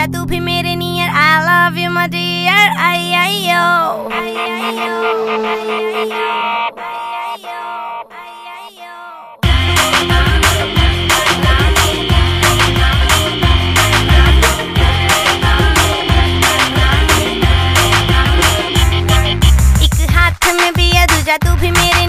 तू भी मेरे near. I love you my dear, आई आई यो, आई आई यो, आई आई यो, आई आई यो, आई आई यो। एक हाथ में भी है दूजा तू भी मेरे